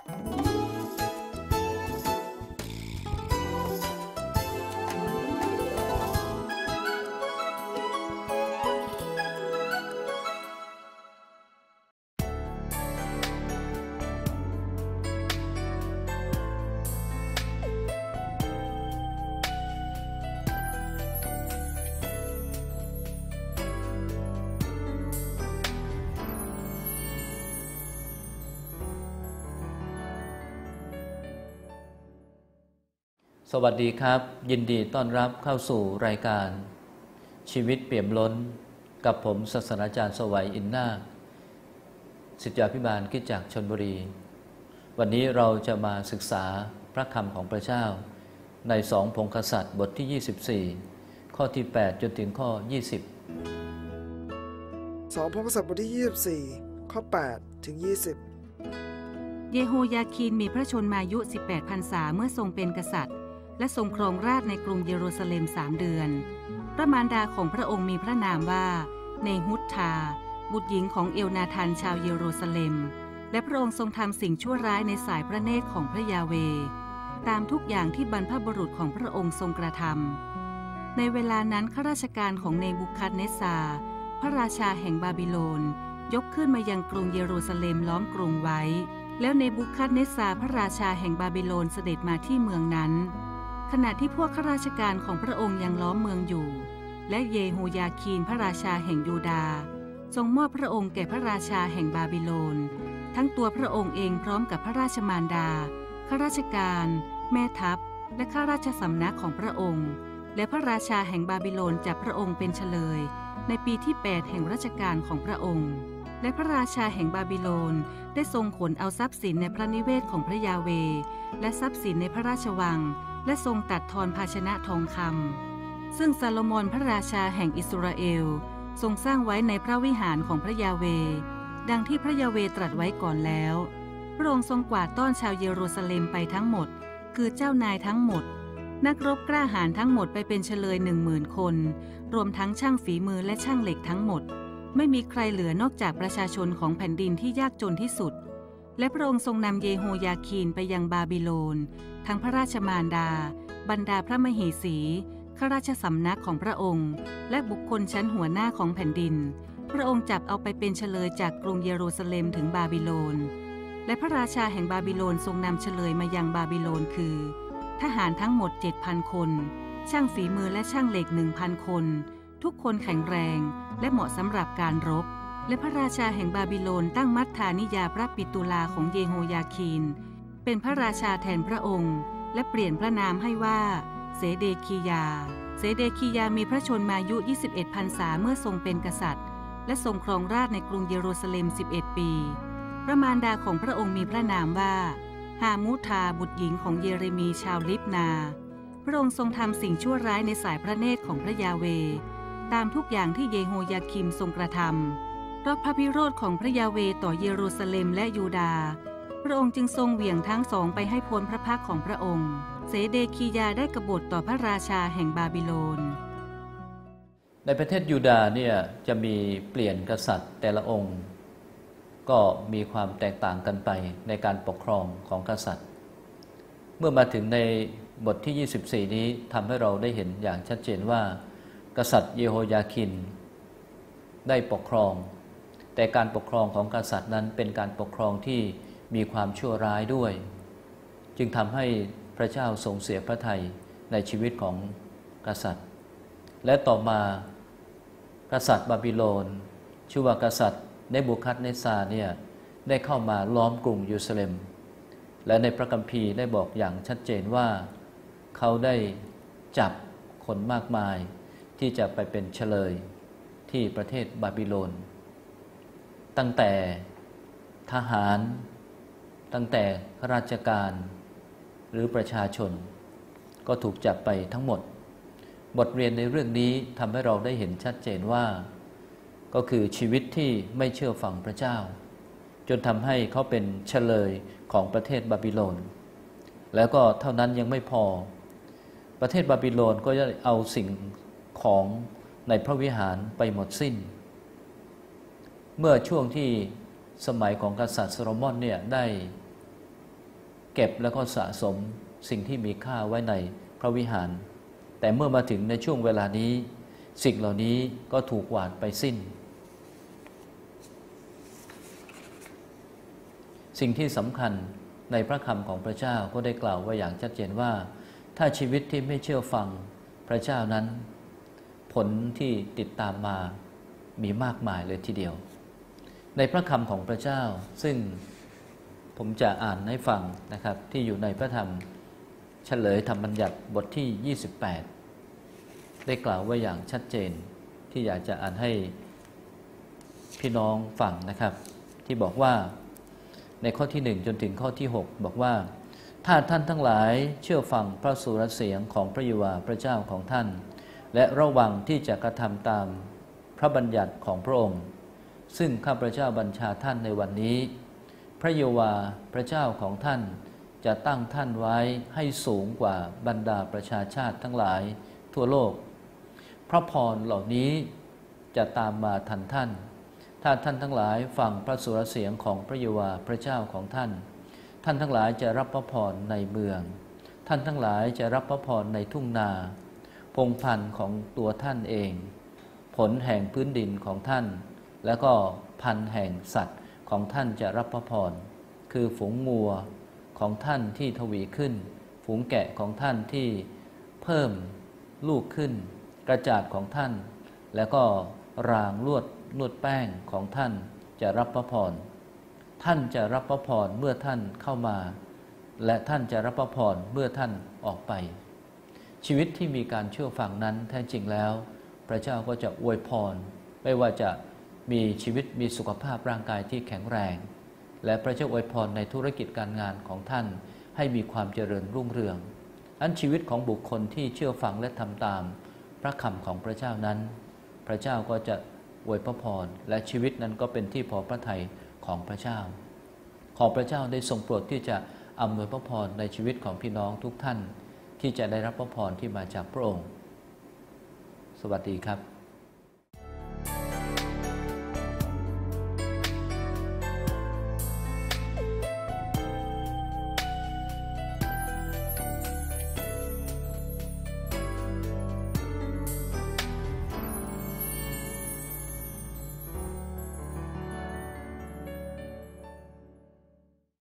สวัสดีครับยินดีต้อนรับเข้าสู่รายการชีวิตเปี่ยมล้นกับผมศาสตราจารย์สวัยอินนาคศิษยาภิบาลคริสตจักรชลบุรีวันนี้เราจะมาศึกษาพระคำของพระเจ้าใน2พงศ์กษัตริย์บทที่24ข้อที่8จนถึงข้อ20 2พงศ์กษัตริย์บทที่24ข้อ8ถึง20 เยโฮยาคีนมีพระชนมายุ18พรรษาเมื่อทรงเป็นกษัตริย์และทรงครองราชย์ในกรุงเยรูซาเล็ม3 เดือนพระมารดาของพระองค์มีพระนามว่าเนฮุตทาบุตรหญิงของเอลนาธานชาวเยรูซาเล็มและพระองค์ทรงทำสิ่งชั่วร้ายในสายพระเนตรของพระยาเวห์ตามทุกอย่างที่บรรพบุรุษของพระองค์ทรงกระทำในเวลานั้นข้าราชการของเนบูคัดเนสซาร์พระราชาแห่งบาบิโลนยกขึ้นมายังกรุงเยรูซาเล็มล้อมกรุงไว้แล้วเนบูคัดเนสซาร์พระราชาแห่งบาบิโลนเสด็จมาที่เมืองนั้นขณะที่พวกข้าราชการของพระองค์ยังล้อมเมืองอยู่และเยโฮยาคีนพระราชาแห่งยูดาห์ทรงมอบพระองค์แก่พระราชาแห่งบาบิโลนทั้งตัวพระองค์เองพร้อมกับพระราชมารดาข้าราชการแม่ทัพและข้าราชสำนักของพระองค์และพระราชาแห่งบาบิโลนจับพระองค์เป็นเฉลยในปีที่8แห่งราชการของพระองค์และพระราชาแห่งบาบิโลนได้ทรงขนเอาทรัพย์สินในพระนิเวศของพระยาเวห์และทรัพย์สินในพระราชวังและทรงตัดทอนภาชนะทองคำซึ่งซาโลมอนพระราชาแห่งอิสราเอลทรงสร้างไว้ในพระวิหารของพระยาเวห์ดังที่พระยาเวห์ตรัสไว้ก่อนแล้วพระองค์ทรงกวาดต้อนชาวเยรูซาเล็มไปทั้งหมดคือเจ้านายทั้งหมดนักรบกล้าหาญทั้งหมดไปเป็นเฉลย 10,000 คนรวมทั้งช่างฝีมือและช่างเหล็กทั้งหมดไม่มีใครเหลือนอกจากประชาชนของแผ่นดินที่ยากจนที่สุดและพระองค์ทรงนำเยโฮยาคีนไปยังบาบิโลนทั้งพระราชมารดาบรรดาพระมเหสีข้าราชสำนักของพระองค์และบุคคลชั้นหัวหน้าของแผ่นดินพระองค์จับเอาไปเป็นเฉลยจากกรุงเยรูซาเล็มถึงบาบิโลนและพระราชาแห่งบาบิโลนทรงนำเฉลยมายังบาบิโลนคือทหารทั้งหมด 7,000 คนช่างฝีมือและช่างเหล็ก 1,000 คนทุกคนแข็งแรงและเหมาะสำหรับการรบและพระราชาแห่งบาบิโลนตั้งมัทธานิยาพระปิตุลาของเยโฮยาคีนเป็นพระราชาแทนพระองค์และเปลี่ยนพระนามให้ว่าเสเดคียาเสเดคียามีพระชนมายุ21พรรษาเมื่อทรงเป็นกษัตริย์และทรงครองราชย์ในกรุงเยรูซาเล็ม11 ปีพระมารดาของพระองค์มีพระนามว่าฮามุทาบุตรหญิงของเยเรมีชาวลิบนาพระองค์ทรงทำสิ่งชั่วร้ายในสายพระเนตรของพระยาเวห์ตามทุกอย่างที่เยโฮยาคิมทรงกระทำเพราะพระพิโรธของพระยาเวห์ต่อเยรูซาเล็มและยูดาห์พระองค์จึงทรงเหวี่ยงทั้งสองไปให้พ้นพระพักของพระองค์เสเดคียาได้กบฏต่อพระราชาแห่งบาบิโลนในประเทศยูดาห์เนี่ยจะมีเปลี่ยนกษัตริย์แต่ละองค์ก็มีความแตกต่างกันไปในการปกครองของกษัตริย์เมื่อมาถึงในบทที่24นี้ทำให้เราได้เห็นอย่างชัดเจนว่ากษัตริย์เยโฮยาคินได้ปกครองแต่การปกครองของกษัตริย์นั้นเป็นการปกครองที่มีความชั่วร้ายด้วยจึงทำให้พระเจ้าทรงเสียพระทัยในชีวิตของกษัตริย์และต่อมากษัตริย์บาบิโลนชื่อว่ากษัตริย์เนบูคัดเนซาร์เนี่ยได้เข้ามาล้อมกรุงเยรูซาเล็มและในพระคัมภีร์ได้บอกอย่างชัดเจนว่าเขาได้จับคนมากมายที่จะไปเป็นเฉลยที่ประเทศบาบิโลนตั้งแต่ทหารตั้งแต่ข้าราชการหรือประชาชนก็ถูกจับไปทั้งหมดบทเรียนในเรื่องนี้ทำให้เราได้เห็นชัดเจนว่าก็คือชีวิตที่ไม่เชื่อฟังพระเจ้าจนทำให้เขาเป็นเฉลยของประเทศบาบิโลนแล้วก็เท่านั้นยังไม่พอประเทศบาบิโลนก็จะเอาสิ่งของในพระวิหารไปหมดสิ้นเมื่อช่วงที่สมัยของกษัตริย์โซโลมอนเนี่ยได้เก็บแล้วก็สะสมสิ่งที่มีค่าไว้ในพระวิหารแต่เมื่อมาถึงในช่วงเวลานี้สิ่งเหล่านี้ก็ถูกหวานไปสิ้นสิ่งที่สำคัญในพระคำของพระเจ้าก็ได้กล่าวไว้อย่างชัดเจนว่าถ้าชีวิตที่ไม่เชื่อฟังพระเจ้านั้นผลที่ติดตามมามีมากมายเลยทีเดียวในพระคำของพระเจ้าซึ่งผมจะอ่านให้ฟังนะครับที่อยู่ในพระธรรมเฉลยธรรมบัญญัติบทที่28ได้กล่าวไว้อย่างชัดเจนที่อยากจะอ่านให้พี่น้องฟังนะครับที่บอกว่าในข้อที่1จนถึงข้อที่6บอกว่าถ้าท่านทั้งหลายเชื่อฟังพระสุรเสียงของพระยะโฮวาห์พระเจ้าของท่านและระวังที่จะกระทำตามพระบัญญัติของพระองค์ซึ่งข้าพระเจ้าบัญชาท่านในวันนี้พระยะโฮวาห์พระเจ้าของท่านจะตั้งท่านไว้ให้สูงกว่าบรรดาประชาชาติทั้งหลายทั่วโลกพระพรเหล่านี้จะตามมาทันท่านถ้าท่านทั้งหลายฟังพระสุรเสียงของพระยะโฮวาห์พระเจ้าของท่านท่านทั้งหลายจะรับพระพรในเมืองท่านทั้งหลายจะรับพระพรในทุ่งนาพงพันธุ์ของตัวท่านเองผลแห่งพื้นดินของท่านแล้วก็พันธุ์แห่งสัตว์ของท่านจะรับพระพรคือฝูงงัวของท่านที่ทวีขึ้นฝูงแกะของท่านที่เพิ่มลูกขึ้นกระจาดของท่านแล้วก็รางลวดแป้งของท่านจะรับพระพรท่านจะรับพระพรเมื่อท่านเข้ามาและท่านจะรับพระพรเมื่อท่านออกไปชีวิตที่มีการเชื่อฟังนั้นแท้จริงแล้วพระเจ้าก็จะอวยพรไม่ว่าจะมีชีวิตมีสุขภาพร่างกายที่แข็งแรงและพระเจ้าอวยพรในธุรกิจการงานของท่านให้มีความเจริญรุ่งเรืองอันชีวิตของบุคคลที่เชื่อฟังและทำตามพระคำของพระเจ้านั้นพระเจ้าก็จะอวยพระพรและชีวิตนั้นก็เป็นที่พอพระทัยของพระเจ้าขอพระเจ้าได้ทรงโปรดที่จะอำนวยพระพรในชีวิตของพี่น้องทุกท่านที่จะได้รับพระพรที่มาจากพระองค์สวัสดีครับ